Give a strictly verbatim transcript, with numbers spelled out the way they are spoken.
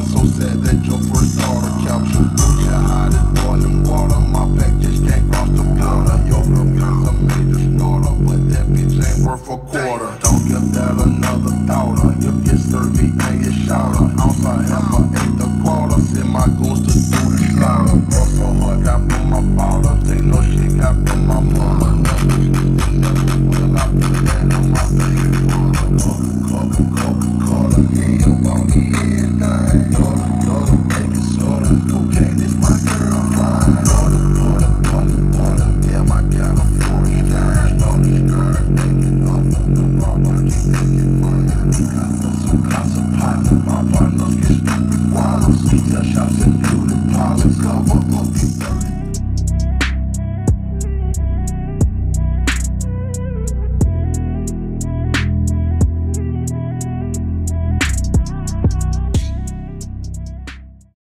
so sad that your first daughter couch you. You hide it boiling water, my back just can't cross the border. Your girl's a major snorter, but that bitch ain't worth a quarter. Don't give that another thought. If you serve me and you shout her, outside half a eight the quarter. Send my goons to do the slaughter. Bust so hard, got from my father. Take no shit, got from my mama. Never will I put that on my baby brother. Coca, Coca, Cola, yeah, about the head thing. Daughter, daughter, baby soda. Cocaine is my girl, fine. Daughter, daughter, daughter, daughter. Damn, I got a forty nine. Daughter, skirt, naked off of the mama. Keep making money. Got some casa pot. My partners get stupid wild. Sweet shops.